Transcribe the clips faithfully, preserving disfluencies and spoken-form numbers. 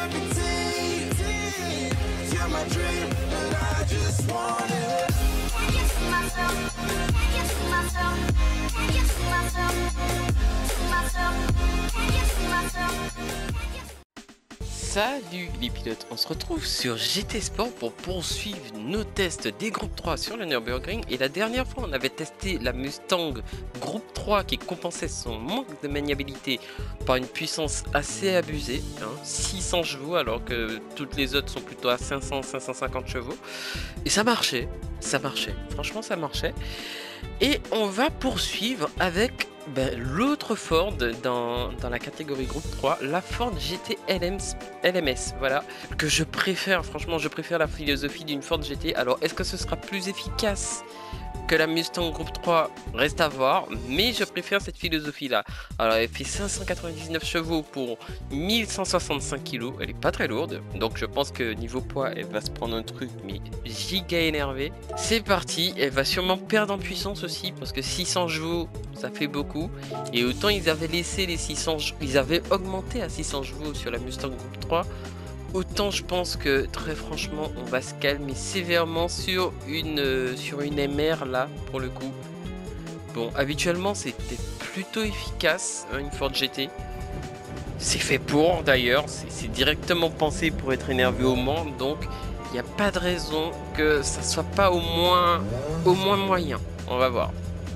Salut les pilotes, on se retrouve sur G T Sport pour poursuivre nos tests des groupes trois sur le Nürburgring. Et la dernière fois on avait testé la Mustang groupe trois qui compensait son manque de maniabilité par une puissance assez abusée, hein, six cents chevaux alors que toutes les autres sont plutôt à cinq cents à cinq cent cinquante chevaux. Et ça marchait, ça marchait, franchement ça marchait. Et on va poursuivre avec ben, l'autre Ford dans, dans la catégorie groupe trois, la Ford G T L M S, voilà, que je préfère, franchement je préfère la philosophie d'une Ford G T. Alors est-ce que ce sera plus efficace que la Mustang groupe trois, reste à voir, mais je préfère cette philosophie là. Alors elle fait cinq cent quatre-vingt-dix-neuf chevaux pour mille cent soixante-cinq kilos, elle est pas très lourde, donc je pense que niveau poids elle va se prendre un truc mais giga énervé. C'est parti, elle va sûrement perdre en puissance aussi parce que six cents chevaux ça fait beaucoup, et autant ils avaient laissé les six cents, ils avaient augmenté à six cents chevaux sur la Mustang groupe trois, autant je pense que très franchement on va se calmer sévèrement sur une, euh, sur une M R là pour le coup. Bon, habituellement c'était plutôt efficace, hein, une Ford G T. C'est fait pour d'ailleurs, c'est directement pensé pour être énervé au Mans, donc il n'y a pas de raison que ça soit pas au moins, au moins moyen. On va voir.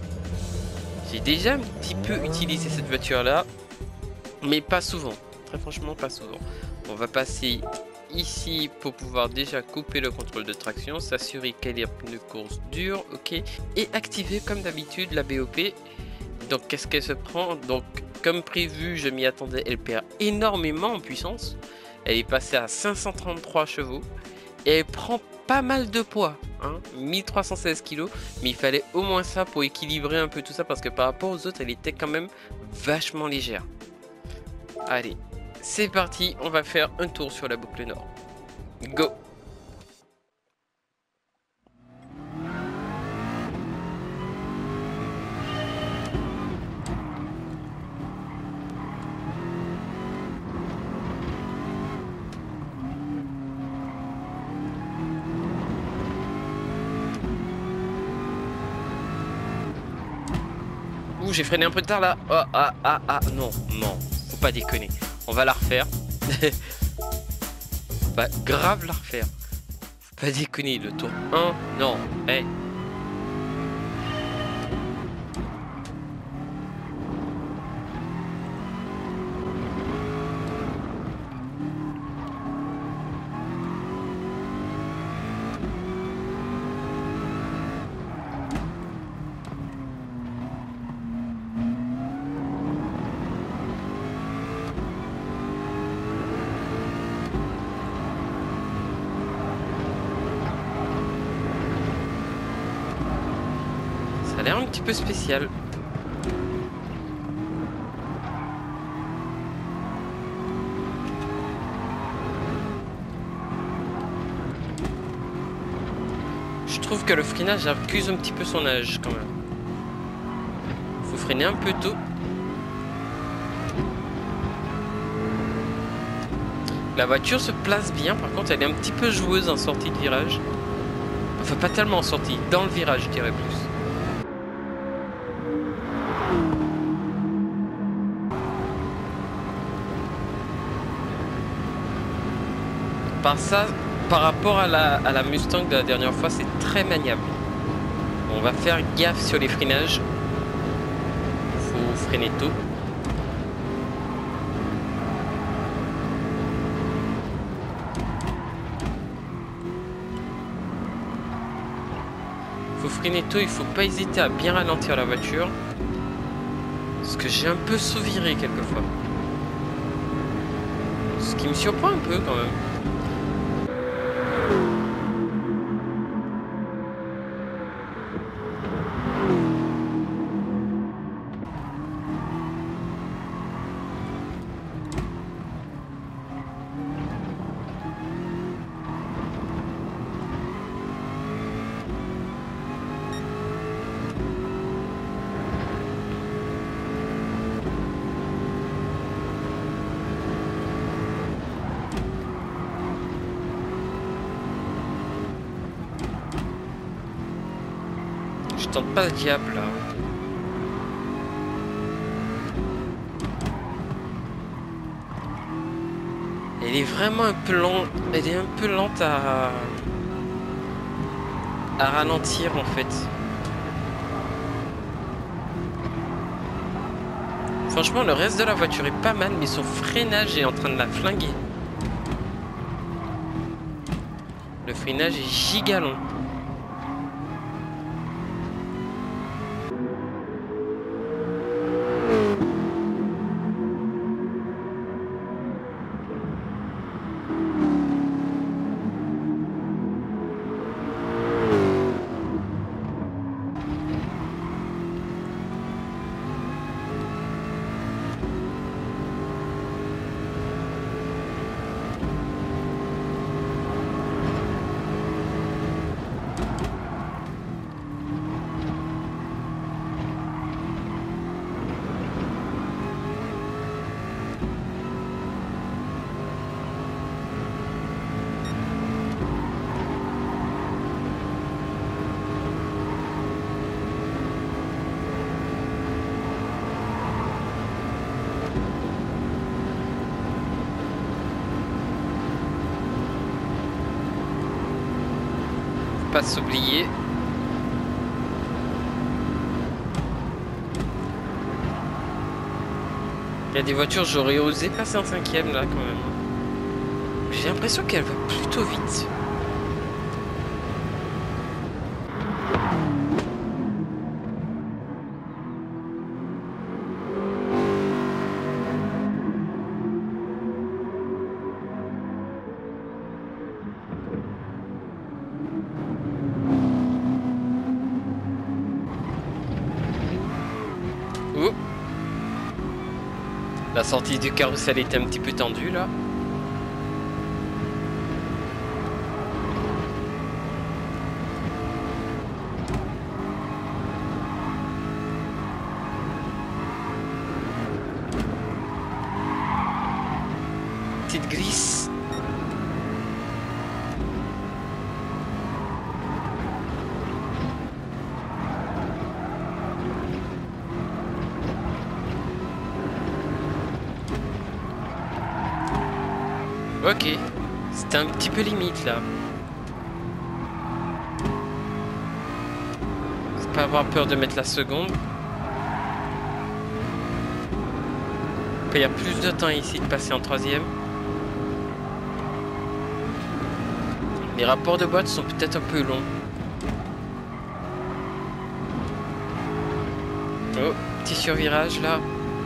J'ai déjà un petit peu utilisé cette voiture là, mais pas souvent, très franchement pas souvent. On va passer ici pour pouvoir déjà couper le contrôle de traction, s'assurer qu'elle est une course dure, ok, et activer comme d'habitude la B O P. Donc qu'est-ce qu'elle se prend? Donc comme prévu, je m'y attendais, elle perd énormément en puissance. Elle est passée à cinq cent trente-trois chevaux et elle prend pas mal de poids, hein, mille trois cent seize kilos, mais il fallait au moins ça pour équilibrer un peu tout ça parce que par rapport aux autres, elle était quand même vachement légère. Allez. C'est parti, on va faire un tour sur la boucle nord. Go! Ouh, j'ai freiné un peu tard là. Oh, ah, ah, ah, non, non, faut pas déconner. On va la refaire. Bah, grave la refaire. Faut pas déconner, le tour un, non, eh. Hey. Ça a l'air un petit peu spécial. Je trouve que le freinage accuse un petit peu son âge quand même. Faut freiner un peu tôt. La voiture se place bien, par contre elle est un petit peu joueuse en sortie de virage. Enfin pas tellement en sortie, dans le virage je dirais plus. Par ça, par rapport à la, à la Mustang de la dernière fois, c'est très maniable. On va faire gaffe sur les freinages. Faut freiner tôt. Faut freiner tôt, il faut pas hésiter à bien ralentir la voiture. Parce que j'ai un peu sauviré quelquefois. Ce qui me surprend un peu quand même. tente pas le diable là. Elle est vraiment un peu lente. Elle est un peu lente à à ralentir en fait. Franchement, le reste de la voiture est pas mal, mais son freinage est en train de la flinguer. Le freinage est giga long. Pas s'oublier. Il y a des voitures, j'aurais osé passer en cinquième là quand même. J'ai l'impression qu'elle va plutôt vite. Oh. La sortie du carrousel était un petit peu tendue là. Petite glisse. Ok, c'était un petit peu limite là. C'est pas avoir peur de mettre la seconde. Il y a plus de temps ici de passer en troisième. Les rapports de boîte sont peut-être un peu longs. Oh, petit survirage là.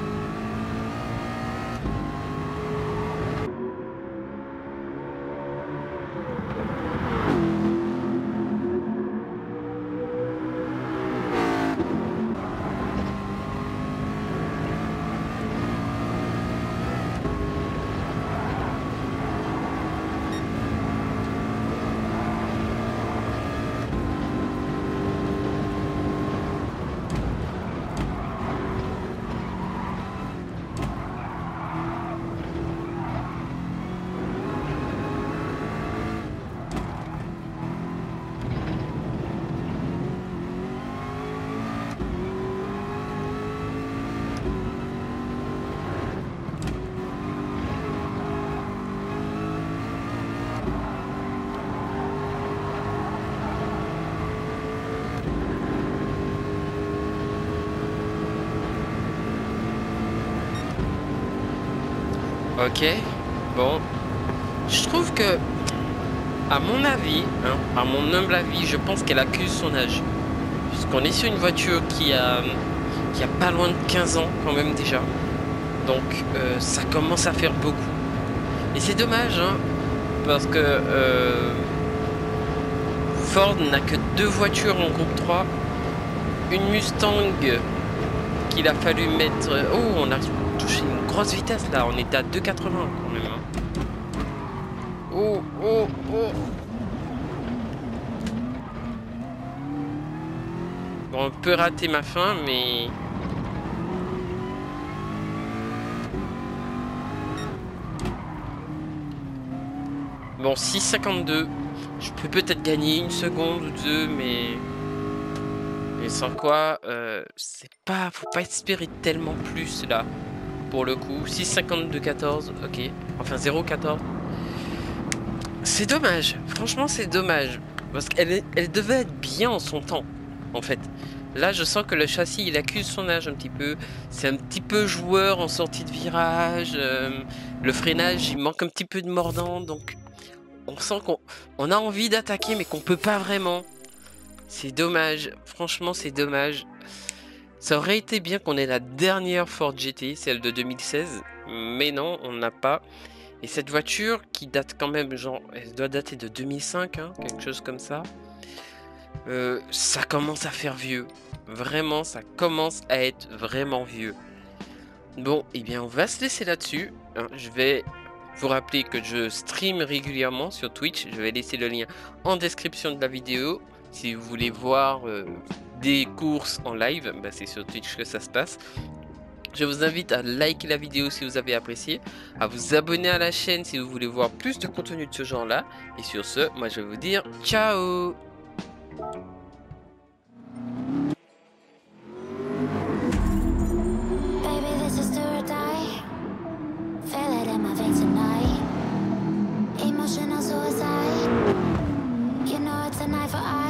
Ok, bon, je trouve que, à mon avis, hein, à mon humble avis, je pense qu'elle accuse son âge. Puisqu'on est sur une voiture qui a, qui a pas loin de quinze ans quand même déjà. Donc euh, ça commence à faire beaucoup. Et c'est dommage, hein, parce que euh, Ford n'a que deux voitures en groupe trois. Une Mustang qu'il a fallu mettre... Oh, on a touché une grosse vitesse là, on était à deux quatre-vingts quand même. Hein. Oh, oh, oh. Bon, on peut rater ma fin, mais... Bon, six cinquante-deux. Je peux peut-être gagner une seconde ou deux, mais... Mais Mais sans quoi, euh, c'est pas, faut pas espérer tellement plus là. Pour le coup, six cinquante-deux quatorze, ok. Enfin zéro quatorze. C'est dommage, franchement c'est dommage. Parce qu'elle elle devait être bien en son temps, en fait. Là je sens que le châssis il accuse son âge un petit peu. C'est un petit peu joueur en sortie de virage. Euh, le freinage il manque un petit peu de mordant. Donc on sent qu'on on a envie d'attaquer mais qu'on peut pas vraiment. C'est dommage, franchement c'est dommage. Ça aurait été bien qu'on ait la dernière Ford G T, celle de deux mille seize. Mais non, on n'a pas. Et cette voiture qui date quand même, genre, elle doit dater de deux mille cinq, hein, quelque chose comme ça. Euh, ça commence à faire vieux. Vraiment, ça commence à être vraiment vieux. Bon, et eh bien, on va se laisser là-dessus. Hein, je vais vous rappeler que je stream régulièrement sur Twitch. Je vais laisser le lien en description de la vidéo. Si vous voulez voir euh, des courses en live, bah, c'est sur Twitch que ça se passe. Je vous invite à liker la vidéo si vous avez apprécié, à vous abonner à la chaîne si vous voulez voir plus de contenu de ce genre là. Et sur ce, moi je vais vous dire ciao. Baby, this is do or die. Feel it in my veins tonight. Emotional suicide. You know it's a knife for eye.